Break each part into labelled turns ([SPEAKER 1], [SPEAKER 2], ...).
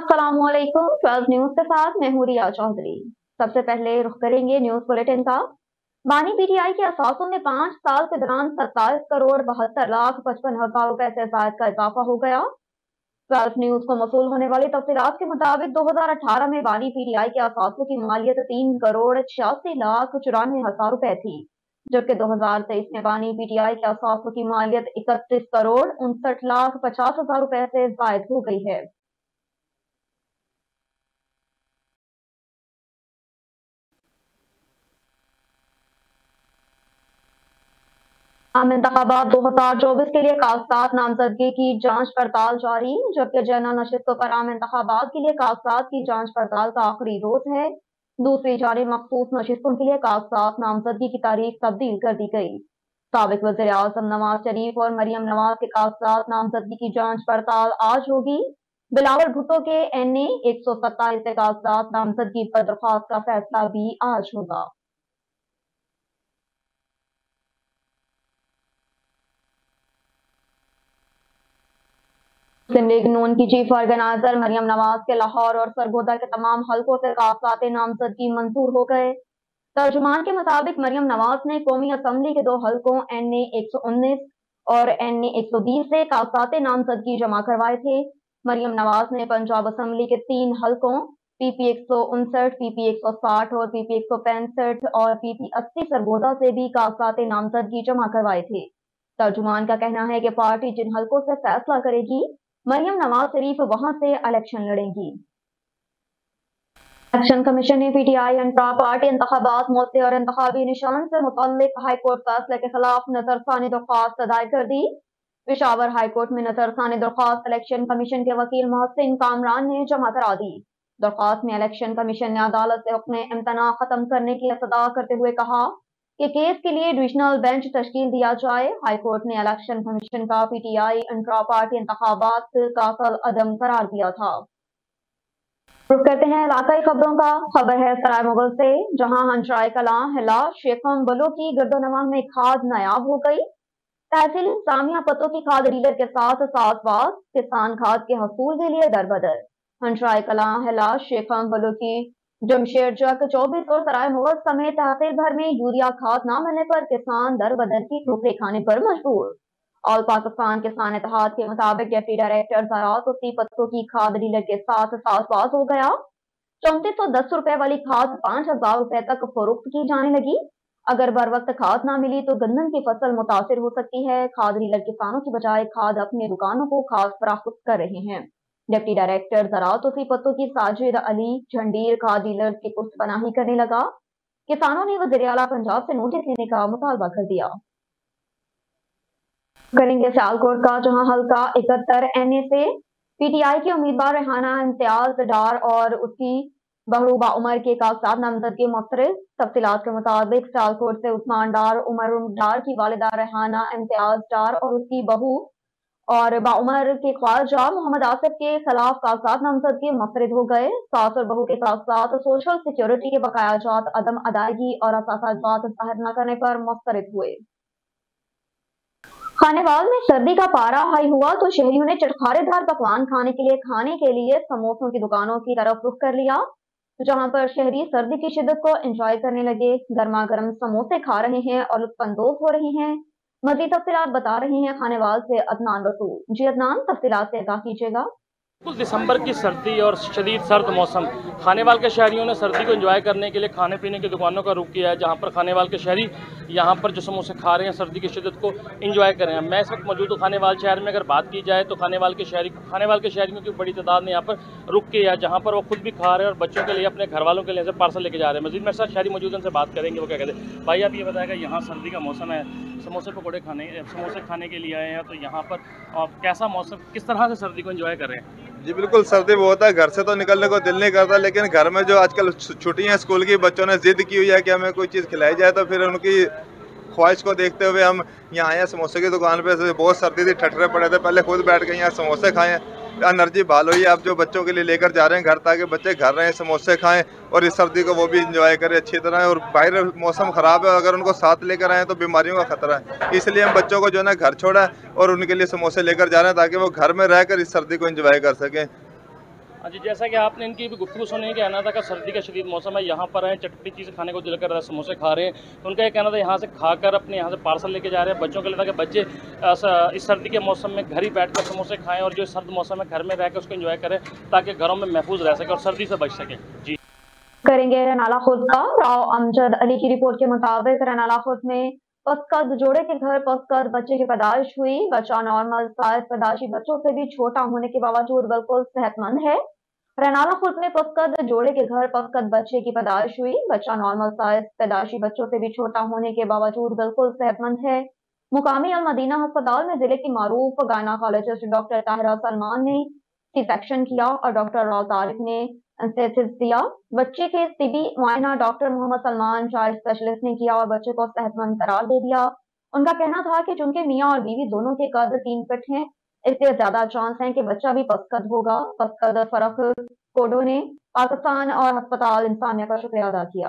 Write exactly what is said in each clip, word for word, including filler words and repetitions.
[SPEAKER 1] अस्सलाम वालेकुम। Twelve news के साथ मैं हूं रिया चौधरी। सबसे पहले रुख करेंगे न्यूज बुलेटिन का। बानी पीटीआई के असासों में पांच साल के दौरान सत्ताईस करोड़ बहत्तर लाख पचपन हजार रुपए से जायद का इजाफा हो गया। ट्वेल्व न्यूज को मसूल होने वाली तफसीलात के मुताबिक दो हजार अठारह में बानी पीटीआई के असासों की मालियत तीन करोड़ छियासी लाख चौरानवे हजार रुपए थी, जबकि दो हजार तेईस में बानी पीटीआई के असासों की मालियत इकतीस करोड़ उनसठ लाख पचास हजार रुपए से जायद हो गई है। आम इंतखाबात दो हजार चौबीस के लिए कागजात नामजदगी की जांच पड़ताल जारी, जबकि जनरल नशिस्तों पर आम इंतखाबात के लिए कागजात की जांच पड़ताल का आखिरी रोज है। दूसरी जानिब मखसूस नशिस्तों के लिए कागजात नामजदगी की तारीख तब्दील कर दी गई। साबिक वज़ीर आज़म नवाज शरीफ और मरियम नवाज के कागजात नामजदगी की जांच पड़ताल आज होगी। बिलावल भुट्टो के एन ए एक सौ सत्ताईस से कागजात नामजदगी पर दरख्वास्त का फैसला भी आज होगा। मुस्लिम लीग नून की चीफ ऑर्गेनाइजर मरियम नवाज के लाहौर और सरगोदा के तमाम हलकों से कागजात नामजदगी मंजूर हो गए। तर्जुमान के मुताबिक मरियम नवाज ने कौमी असम्बली के दो हलकों एन ए एक सौ उन्नीस और एन ए एक सौ बीस से कागजात नामजदगी जमा करवाए थे। मरियम नवाज ने पंजाब असम्बली के तीन हलकों पी पी एक सौ उनसठ, पी पी एक सौ साठ और पी पी एक सौ पैंसठ और पी पी अस्सी सरगोदा से भी कागजात नामजदगी जमा करवाए थे। तर्जुमान का कहना है कि पार्टी जिन हलकों से फैसला करेगी, मरियम नवाज शरीफ वहां से इलेक्शन लड़ेंगी। इलेक्शन कमीशन ने पीटीआई इंट्रा पार्टी इंतखाबात मौसे और इंतखाबी निशान से मुताल्लिक हाईकोर्ट फैसले के खिलाफ नजरसानी दरख्वास्त दायर कर दी। पेशावर हाईकोर्ट में नजरसानी दरख्वास्त इलेक्शन कमीशन के वकील मोहसिन कामरान ने जमा करा दी। दरख्वास्त में इलेक्शन कमीशन ने अदालत से हुक्म इम्तना खत्म करने की सदा करते हुए कहा कि केस के लिए डिविजनल बेंच तश्कील दिया जाए। हाईकोर्ट ने इलेक्शन कमीशन का पीटीआई इंट्रा पार्टी इंतखाबात का कल अदम करार दिया था। रुख करते हैं इलाकाई खबरों का। खबर है सराय मुगल से, जहां हंसराय कलां हिला शेखम बलो की गर्दोनवा में खाद नायाब हो गई। तहसील सामिया पत्तों की खाद डीलर के साथ सासबाज, किसान खाद के हसूल के लिए दरबदर। हंसराय कलां हिला शेखम बलो की जमशेर जक चौबीस और सराय मुगल समेत तहसील भर में यूरिया खाद न मिलने पर किसान दर बदर की ठोकरें खाने पर मजबूर। ऑल पाकिस्तान किसान इत्तेहाद के मुताबिक डिप्टी डायरेक्टर ज़राअत उसी पत्तों की खाद डीलर के साथ सासबाज हो गया। चौंतीस सौ दस रुपए वाली खाद पांच हजार रुपए तक फरोख्त की जाने लगी। अगर बर वक्त खाद ना मिली तो गन्नम की फसल मुतासिर हो सकती है। खाद डीलर किसानों की बजाय खाद अपने दुकानों को खाद फराख्त कर रहे हैं। डिप्टी डायरेक्टर ज़राअत उसी पत्तों की साजिद अली झंडीर खाद डीलर की पुष्टपनाही करने लगा। किसानों ने वज़ीर आला पंजाब से नोटिस लेने का मुतालबा कर दिया। करेंगे सियालकोट का, जहां हल्का इकहत्तर एन ए से पीटीआई की उम्मीदवार रेहाना इम्तियाज डार और उसकी बहू बाउमर के कागजात नामजदगी मुस्तरद। तफसीलात के मुताबिक सियालकोट से उस्मान डार, उमर डार की वालिदा रेहाना इम्तियाज डार और उसकी बहू और बाउमर के ख्वाजा मोहम्मद आसिफ के खिलाफ कागजात नामजदगी मुस्तरद हो गए। सास और बहू के कागजात सोशल सिक्योरिटी के बकाया जात अदम अदायगी और असासाजात जाहिर न करने पर मुस्तरद हुए। खानेवाल में सर्दी का पारा हाई हुआ तो शहरियों ने चटखारेदार पकवान खाने के लिए खाने के लिए समोसों की दुकानों की तरफ रुख कर लिया, जहां पर शहरी सर्दी की शिद्दत को एंजॉय करने लगे। गर्मा गर्म समोसे खा रहे हैं और लुत्फानंदोज हो रहे हैं। मज़ीद तफसीलात बता रहे हैं खानेवाल से अदनान रसूल। जी अदनान, तफसीलात से आगाह कीजिएगा।
[SPEAKER 2] कुछ दिसंबर की सर्दी और शदीद सर्द मौसम, खानेवाल के शहरियों ने सर्दी को एंजॉय करने के लिए खाने पीने की दुकानों का रुख किया है, जहां पर खानेवाल के शहरी यहां पर जो समोसे खा रहे हैं सर्दी की शिद्दत को एंजॉय कर रहे हैं। मैं इस वक्त मौजूद हूँ खानेवाल शहर में। अगर बात की जाए तो खानेवाल के शहरी खानेवाल के शहरियों की बड़ी तादाद ने यहाँ पर रुक किया है, जहाँ पर वो खुद भी खा रहे हैं और बच्चों के लिए अपने घर वालों के लिए पार्सल लेके जा रहे हैं। मजीद मेरे साथ शहरी मौजूद उनसे बात करेंगे, वो क्या कहते हैं। भाई आप ये बताएगा, यहाँ सर्दी का मौसम है, समोसे पकौड़े खाने समोसे खाने के लिए आए हैं, तो यहाँ पर कैसा मौसम, किस तरह से सर्दी को एंजॉय कर रहे हैं?
[SPEAKER 3] जी बिल्कुल, सर्दी बहुत है, घर से तो निकलने को दिल नहीं करता, लेकिन घर में जो आजकल छुट्टियां स्कूल की बच्चों ने जिद की हुई है कि हमें कोई चीज़ खिलाई जाए, तो फिर उनकी ख्वाहिश को देखते हुए हम यहाँ आए हैं समोसे की दुकान पे। से बहुत सर्दी थी, ठठरे पड़े थे, पहले खुद बैठ के यहाँ समोसे खाएं, एनर्जी बहाल हुई है। आप जो बच्चों के लिए लेकर जा रहे हैं घर, ताकि बच्चे घर रहें, समोसे खाएं और इस सर्दी को वो भी इंजॉय करें अच्छी तरह। और बाहर मौसम ख़राब है, अगर उनको साथ लेकर आएँ तो बीमारियों का खतरा है, इसलिए हम बच्चों को जो है ना घर छोड़ा और उनके लिए समोसे लेकर जा रहे हैं, ताकि वो घर में रहकर इस सर्दी को इंजॉय कर सकें।
[SPEAKER 2] हाँ जी, जैसा कि आपने इनकी भी गुफ्तगू सुनी कि कहना था कि सर्दी का शदीद मौसम है, यहाँ पर आए चटपटी चीज़ खाने को दिल कर रहा है, समोसे खा रहे हैं, तो उनका ये कहना था यहाँ से खाकर अपने यहाँ से पार्सल लेके जा रहे हैं बच्चों के लिए, ताकि बच्चे इस सर्दी के मौसम में घर ही बैठ कर समोसे खाएँ और जो सर्द मौसम है घर में रह कर उसको एंजॉय करें, ताकि घरों में महफूज रह सके और सर्दी से बच सकें। जी
[SPEAKER 1] करेंगे रनाला खुर्द का। राव अमजद अली की रिपोर्ट के मुताबिक रनाला खुर्द में पसकद जोड़े के घर पसकद बच्चे की पैदाइश हुई। बच्चा नॉर्मल साइज पैदाइशी बच्चों से भी छोटा होने के बावजूद बिल्कुल सेहतमंद है। रनाला खुर्द में पसकद जोड़े के घर पसकद बच्चे की पैदाइश हुई। बच्चा नॉर्मल साइज पैदाइशी बच्चों से भी छोटा होने के बावजूद बिल्कुल सेहतमंद है। मुकामी अल मदीना अस्पताल में जिले की मारूफ गायनाकोलॉजिस्ट डॉक्टर ताहिरा सलमान ने सी सेक्शन किया और डॉक्टर राव तारिक ने एनेस्थेसिस दिया। बच्चे के तिबी मुआयना doctor Mohammad Salman child specialist ने किया और बच्चे को सेहतमंद करार दे दिया। उनका कहना था कि चूंकि मियाँ और बीवी दोनों के कद तीन फिट हैं, इसलिए ज्यादा चांस है कि बच्चा भी पसकद होगा। पसकद फरख कोडो ने पाकिस्तान और अस्पताल इंसानिया का शुक्रिया अदा किया।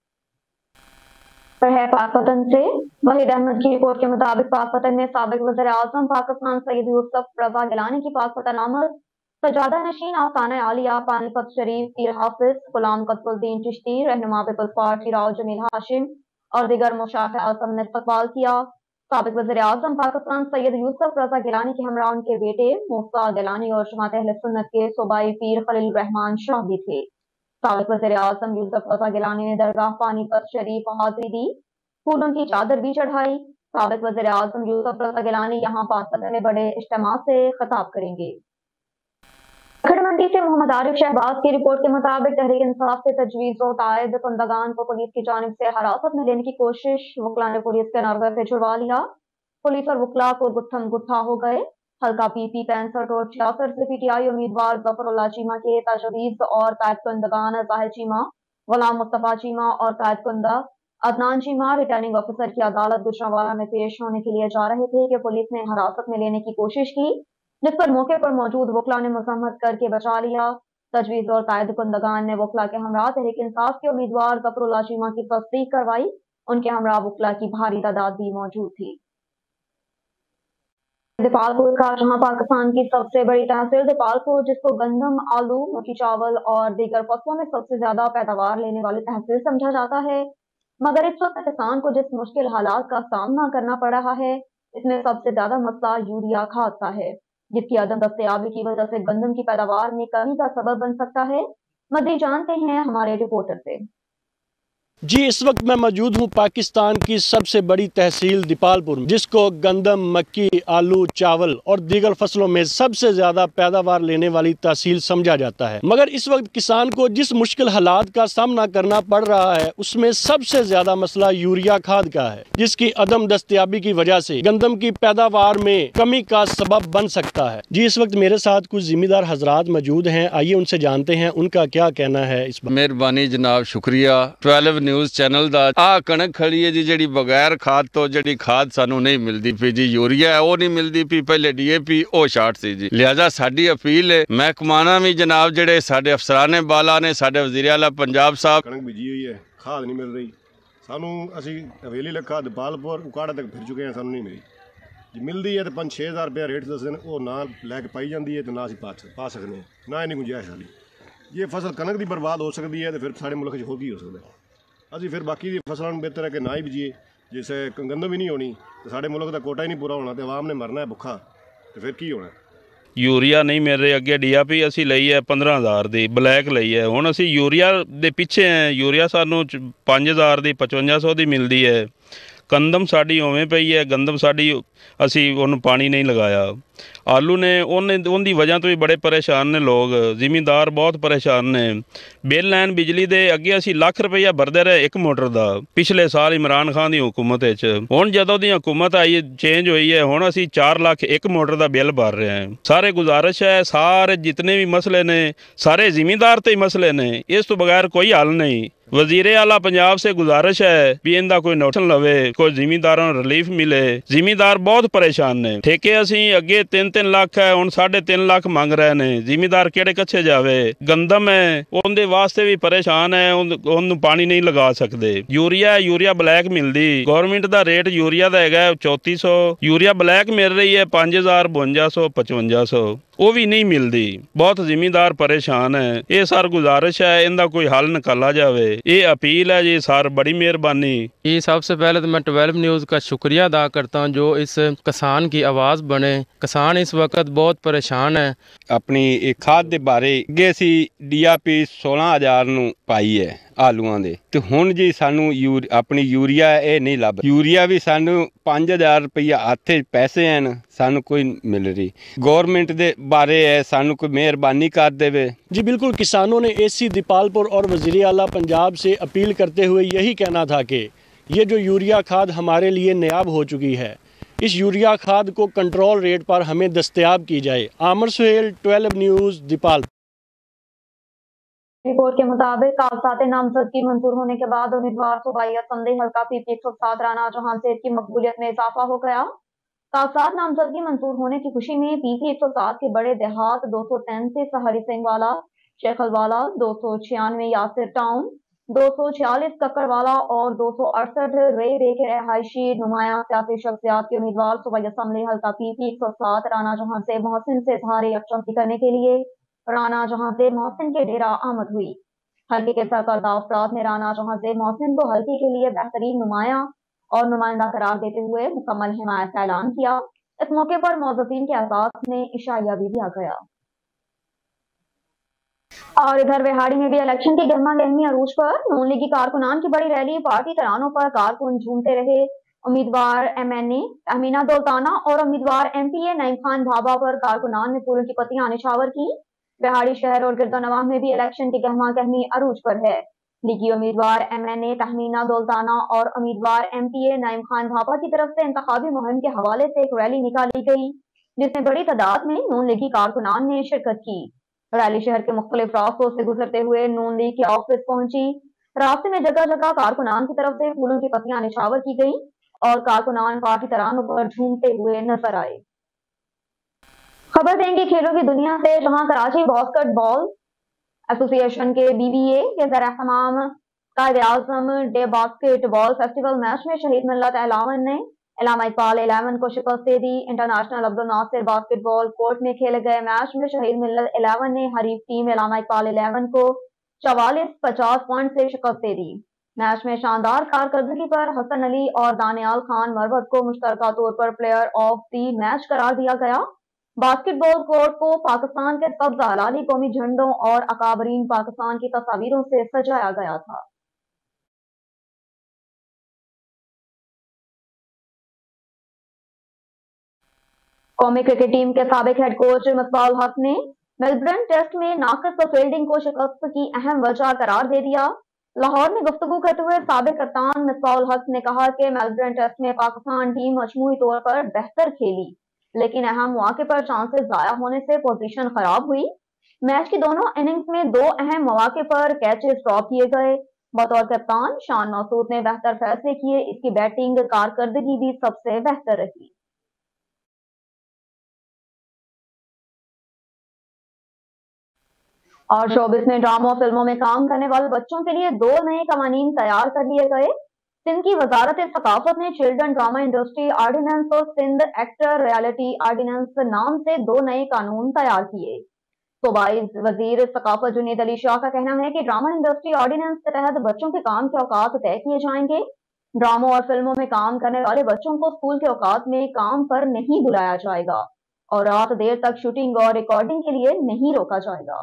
[SPEAKER 1] है पाकपतन से वहीद अहमद की रिपोर्ट के मुताबिक पाकपतन में साबिक वज़ीर आज़म पाकिस्तान सैयद यूसुफ रज़ा गिलानी की पाकपतन आमद सजादा नशीन आसाना आलिया पानीपत शरीफ पीर हाफिज गुलाम कतबुद्दीन चिश्ती रहनुमा पीपल्स पार्टी राव जमील हाशिम और दीगर मुशाफ़ आज़म ने इस्तकबाल किया। साबिक वज़ीर आज़म पाकिस्तान सैयद यूसुफ रज़ा गिलानी के हमरा उनके बेटे मूसा गिलानी और जमात अहले सुन्नत के सूबाई पीर खलील रहमान शाह भी थे। साबिक वज़ीर आज़म यूसुफ रज़ा गिलानी ने दरगाह पानीपत शरीफ हाजिरी दी, फूलों की चादर भी चढ़ाई। साबिक वज़ीर आज़म यूसुफ रज़ा गिलानी यहाँ पाकपतन में बड़े इज्तिमा से खिताब करेंगे। खड़मंडी से मोहम्मद आरिफ शहबाज की रिपोर्ट के मुताबिक तहरीक इंसाफ से तजवीज़ और तायद कुंदगान को पुलिस की जानिब से हिरासत में लेने की कोशिश, वकला ने पुलिस के नार्वे से छुड़वा लिया। पुलिस और वकला को गुत्थम गुत्था हो गए। हल्का पी पी पैंसठ और छियासठ से पी टी आई उम्मीदवार जफरुल्लाह चीमा के तजवीज़ और तायद कुंदगान जाहिर चीमा, गुलाम मुस्तफ़ा चीमा और तायद कुंदा अदनान चीमा रिटर्निंग ऑफिसर की अदालत गुजरांवाला में पेश होने के लिए जा रहे थे कि पुलिस ने हिरासत में लेने की कोशिश की, जिस पर मौके पर मौजूद वकला ने मजम्मत करके बचा लिया। तजवीज़ और तायद कुंदगान ने वकला के हमरा तहरीक इंसाफ के उम्मीदवार जफरुल्लाह चीमा की तस्दीक करवाई। उनके हमरा वकला की भारी तादाद भी मौजूद थी। दीपालपुर का, जहां पाकिस्तान की सबसे बड़ी तहसील दीपालपुर, जिसको गंदम, आलू, मोटी चावल और दीगर फसलों में सबसे ज्यादा पैदावार लेने वाली तहसील समझा जाता है, मगर इस वक्त किसान को जिस मुश्किल हालात का सामना करना पड़ रहा है, इसमें सबसे ज्यादा मसला यूरिया खाद का है, जिसकी अदम दस्तयाबी की वजह से गंदम की पैदावार में कमी का सबब बन सकता है। मज़ीद जानते हैं हमारे रिपोर्टर से।
[SPEAKER 4] जी, इस वक्त मैं मौजूद हूँ पाकिस्तान की सबसे बड़ी तहसील दीपालपुर में, जिसको गंदम, मक्की, आलू, चावल और दीगर फसलों में सबसे ज्यादा पैदावार लेने वाली तहसील समझा जाता है। मगर इस वक्त किसान को जिस मुश्किल हालात का सामना करना पड़ रहा है, उसमें सबसे ज्यादा मसला यूरिया खाद का है, जिसकी अदम दस्तयाबी की वजह से गंदम की पैदावार में कमी का सबब बन सकता है। जी, इस वक्त मेरे साथ कुछ जिम्मेदार हजरात मौजूद हैं, आइए उनसे जानते हैं उनका क्या कहना है इस बात।
[SPEAKER 5] मेहरबानी जनाब, शुक्रिया। ट्वेल्व न्यूज़ चैनल दा आ कणक खड़ी है जी, जी बगैर खाद तो जी खाद सानू नहीं मिलती पी जी, यूरिया है वो नहीं मिलती पी, पहले डी ए पी वो शार्ट सी जी। लिहाजा साडी अपील है महकमाना भी जनाब, जेडे साडे अफसराने बाला ने, साडे वज़ीर आला पंजाब साहब,
[SPEAKER 6] कणक बीजी हुई है, खाद नहीं मिल रही सानू। असी हवेली लखा दीपालपुर उकाड़ा तक फिर चुके हैं, सानू नहीं मिली जी। मिलती है तो पाँच छे हज़ार रुपया रेट दस दिन वो ना लैके पाई जाती है, तो ना असी पा पा सकते हैं, ना इन्नी गुंजाइश वाली। ये फसल कणक की बर्बाद हो सकती है, तो फिर साढ़े मुल्क होर की हो सकता है। असी फिर बाकी दी फसलों बेहतर है कि ना ही बीजिए, जैसे गंदम भी नहीं होनी तो साढ़े मुल्क का कोटा ही नहीं पूरा होना, तो आवाम ने मरना है भुखा, तो फिर की होना।
[SPEAKER 7] यूरिया नहीं मिल रही, अगे डी ए पी असी लई है पंद्रह हज़ार की ब्लैक लई है, हुण असी यूरिया दे पिछे हैं। यूरिया सानू पाँच हज़ार की पचवंजा सौ की मिलती है। कंदम साड़ी उवें पई है, गंदम साड़ी असी उन्होंने पानी नहीं लगाया। आलू ने उनकी वजह तो भी बड़े परेशान ने लोग, जिमीदार बहुत परेशान ने। बिल लैन बिजली दे अगे असी लाख रुपया भरते रहे एक मोटर का, पिछले साल इमरान खान की हुकूमत हुण जदों दी हुकूमत आई चेंज हुई है, हुण असी चार लाख एक मोटर का बिल भर रहे हैं। सारे गुजारिश है, सारे जितने भी मसले ने सारे जिमीदार ते ही मसले ने, इस तो बगैर कोई हल नहीं। वजीरे आला पंजाब से गुजारिश है भी इनका कोई नोटिस लवे, कोई जिमीदारों रिलीफ मिले। जिमीदार बहुत परेशान ने, ठेके असी अगे तीन तीन लाख है, हुण साढ़े तीन लाख मंग रहे ने। जिमीदार केड़े कच्छे जावे। गंदम है उनके वास्ते भी परेशान है, उन पानी नहीं लगा सकते। यूरिया यूरिया ब्लैक मिलती, गौरमेंट का रेट यूरिया का है चौती सौ, यूरिया ब्लैक मिल रही है पाँच हज़ार बवंजा सौ पचवंजा सौ। ਉਹ ਵੀ ਨਹੀਂ ਮਿਲਦੀ। ਬਹੁਤ ਜ਼ਿਮੀਂਦਾਰ ਪਰੇਸ਼ਾਨ ਹੈ। ਇਹ ਸਰ ਗੁਜ਼ਾਰਿਸ਼ ਹੈ ਇਹਦਾ ਕੋਈ ਹੱਲ ਨਿਕਾਲਾ ਜਾਵੇ। ਇਹ अपील है जी सर, बड़ी मेहरबानी।
[SPEAKER 8] ये सबसे पहले तो मैं ट्वेल्व न्यूज़ का शुक्रिया अदा करता हूँ जो इस किसान की आवाज़ बने। किसान इस वक्त बहुत परेशान है।
[SPEAKER 5] ਆਪਣੀ ਇਹ ਖਾਦ ਦੇ ਬਾਰੇ ਅੱਗੇ ਅਸੀਂ ਡੀ ਏ ਪੀ सोलह हज़ार ਨੂੰ ਪਾਈ ਹੈ ਆਲੂਆਂ ਦੇ, ਤੇ ਹੁਣ ਜੀ ਸਾਨੂੰ ਯੂਰ ਆਪਣੀ ਯੂਰੀਆ ਇਹ ਨਹੀਂ ਲੱਭ। ਯੂਰੀਆ ਵੀ ਸਾਨੂੰ पाँच हज़ार ਰੁਪਈਆ ਹੱਥੇ ਪੈਸੇ ਹਨ, ਸਾਨੂੰ ਕੋਈ ਮਿਲ ਰਹੀ। ਗਵਰਨਮੈਂਟ ਦੇ ਬਾਰੇ ਹੈ ਸਾਨੂੰ ਕੋਈ ਮਿਹਰਬਾਨੀ ਕਰ ਦੇਵੇ।
[SPEAKER 4] जी बिल्कुल, किसानों ने एसी दीपालपुर और वज़ीर आला पंजाब से अपील करते हुए यही कहना था कि ये जो यूरिया खाद हमारे लिए नायाब हो चुकी है, इस यूरिया खाद को कंट्रोल रेट पर हमें दस्तयाब की जाए। Amir Suhail, twelve news, Dipalpur.
[SPEAKER 1] Report के मुताबिक कागजात नामजदगी मंजूर होने के बाद उम्मीदवार सूबाई असम्बली हल्का पीपी एक सौ सात राना जहां सेठ की मकबूलियत में इजाफा हो गया। कागजात नामजदगी मंजूर होने की खुशी में पीपी एक सौ सात के बड़े देहात दो सौ तैंतीस हरी सिंह वाला शेखलवाला, दो सौ छियानवे यासिर टाउन, दो सौ छियालीस कक्कड़वाला और दो सौ अड़सठ रे रे के रहायशी नुमाया सियासी शख्सियात के उम्मीदवार सूबाई असम्बली हल्का पीपी एक सौ सात राना जहां से मोहसिन से इजहार यकजहती करने के लिए राना जहां से मोहसिन के डेरा आमद हुई। हल्के के सरकर्दा अफराद ने राना जहां से मोहसिन को हल्के के लिए बेहतरीन नुमाया और नुमाइंदा करार देते हुए मुकम्मल हिमायत का ऐलान किया। इस मौके पर मौजूदीन के एहसास में इशाया भी दिया गया। और इधर बिहाड़ी में भी इलेक्शन की गर्मा गर्मी अरूज पर नून लीगी कारकुनान की बड़ी रैली, पार्टी तरानों पर कारकुन झूमते रहे। उम्मीदवार M N A Amina Daultana और उम्मीदवार M P A Naeem Khan Bhabha पर कारकुनान ने फूलों की पत्तियां निछावर की। बिहाड़ी शहर और गिरदोनवाह में भी इलेक्शन की गहमा गहमी अरूज पर है। लीगी उम्मीदवार M N A Tehmina Daultana और उम्मीदवार M P A Naeem Khan Bhabha की तरफ से इंतखाबी मुहिम के हवाले से एक रैली निकाली गई जिसमें बड़ी तादाद में नून लीगी कारकुनान ने शिरकत की। रैली शहर के मुख्तलिफ रास्तों से गुजरते हुए नून लीग के ऑफिस पहुंची। रास्ते में जगह जगह कारकुनान की तरफ से फूलों की पत्तियां निछावर की गई और कारकुनान पार्टी तरानों पर झूमते हुए नजर आए। खबर देंगे खेलों की दुनिया से, जहां कराची बास्केटबॉल एसोसिएशन के बी बी ए के ज़ेर एहतमाम Quaid-e Azam day basketball festival match में शहीद मिल्लत एलावन ने इलामा इकबाल इलेवन को शिकस्त दे दी। International Abdul Nasir basketball court में खेले गए मैच में शहीद मिल्लत इलेवन ने हरीफ टीम इलामा इकबाल इलेवन को चवालीस पचास पॉइंट से शिकस्त दे दी। मैच में शानदार कारकर्दगी पर हसन अली और दानियाल खान मरवत को मुश्तरका तौर पर प्लेयर ऑफ द मैच करार दिया गया। बास्केटबॉल कोर्ट को पाकिस्तान के सब्ज हलाली कौमी झंडों और अकाबरीन पाकिस्तान की तस्वीरों से सजाया गया था। कौमी क्रिकेट टीम के साबिक हेड कोच मिसबाहुल हक ने मेलबर्न टेस्ट में नाकिस फील्डिंग को शिकस्त की अहम वजह करार दे दिया। लाहौर में गुफ्तगू करते हुए साबिक कप्तान मिसबाहुल हक ने कहा कि मेलबर्न टेस्ट में पाकिस्तान टीम मजमूई तौर पर बेहतर खेली, लेकिन अहम मौके पर चांसेस जाया होने से पोजीशन खराब हुई। मैच की दोनों इनिंग्स में दो अहम मौके पर कैचेस ड्रॉप किए गए। बतौर कप्तान शान मसूद ने बेहतर फैसले किए। इसकी बैटिंग कारकर्दगी भी सबसे बेहतर रही। और शोबिस में ड्रामा और फिल्मों में काम करने वाले बच्चों के लिए दो नए कवानीन तैयार कर लिए गए। सिंध की वजारत सकाफत ने चिल्ड्रन ड्रामा इंडस्ट्री आर्डिनेंस और सिंध एक्टर रियलिटी आर्डिनेंस नाम से दो नए कानून तैयार किए। सूबाई वजीर सकाफत जुनेद अली शाह का कहना है कि ड्रामा इंडस्ट्री ऑर्डिनेंस के तहत बच्चों के काम के औकात तय किए जाएंगे। ड्रामों और फिल्मों में काम करने वाले बच्चों को स्कूल के औकात में काम पर नहीं बुलाया जाएगा और रात देर तक शूटिंग और रिकॉर्डिंग के लिए नहीं रोका जाएगा।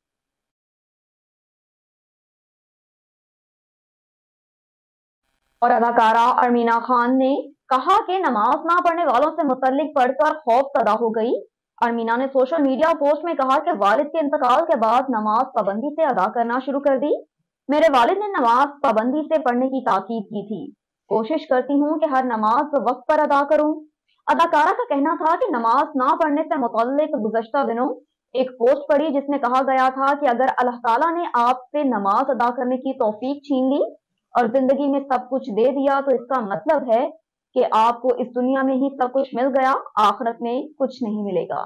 [SPEAKER 1] और अदाकारा अमीना खान ने कहा कि नमाज ना पढ़ने वालों से मुतल्लिक पढ़कर खौफ पैदा हो गई। अमीना ने सोशल मीडिया पोस्ट में कहा कि वालिद के इंतकाल के बाद नमाज पाबंदी से अदा करना शुरू कर दी। मेरे वालिद ने नमाज पाबंदी से पढ़ने की ताकीद की थी। कोशिश करती हूँ कि हर नमाज वक्त पर अदा करूँ। अदाकारा का कहना था कि नमाज ना पढ़ने से मुतल्लिक गुज़श्ता दिनों एक पोस्ट पढ़ी जिसमें कहा गया था कि अगर अल्लाह ताला ने आपसे नमाज अदा करने की तौफीक छीन ली और जिंदगी में सब कुछ दे दिया तो इसका मतलब है कि आपको इस दुनिया में ही सब कुछ मिल गया, आखिरत में कुछ नहीं मिलेगा।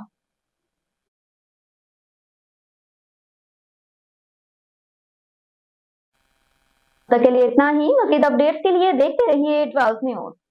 [SPEAKER 1] तक के लिए इतना ही। मज़ीद अपडेट्स के लिए देखते रहिए ट्वेल्व न्यूज़।